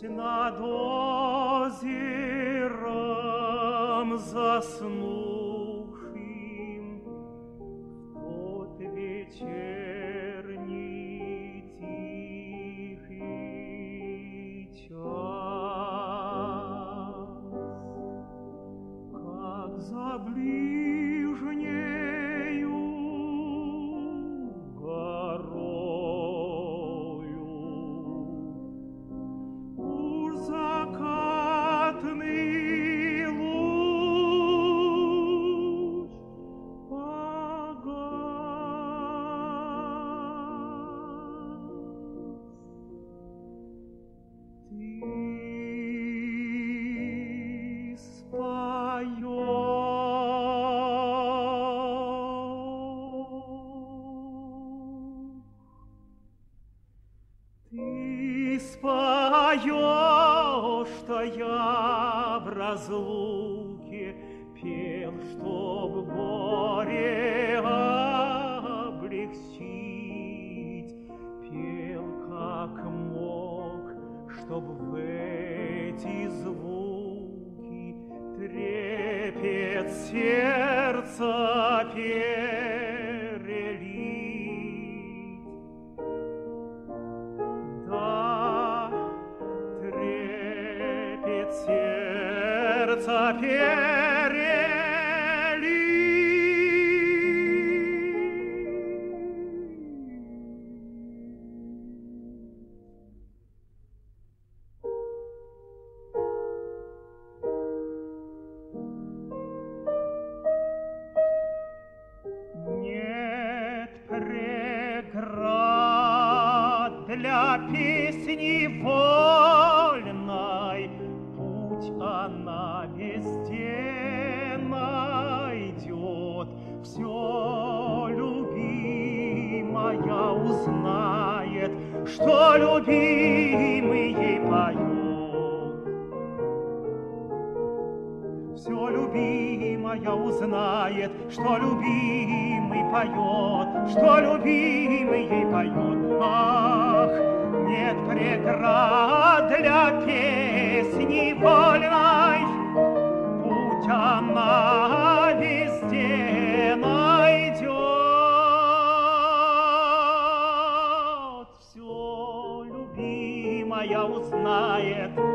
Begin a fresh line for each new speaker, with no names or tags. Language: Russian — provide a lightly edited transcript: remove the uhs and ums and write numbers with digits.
над озером заснувшим в тот вечерний тихий час, как за ближнею горою уж закатный луч погас. Ты споешь, что я в разлуке пел, чтоб горе облегчить, пел как мог, чтоб в эти звуки трепет сердца перелить. Да, трепет сердца перелить. Нет преград для песни вольной, путь она везде найдет. Все любимая узнает, что любимый ей поет. Все любимая узнает, что любимый поет, что любимый ей поет. Ах, нет преград для песни вольной, путь она везде найдет. Все любимая узнает,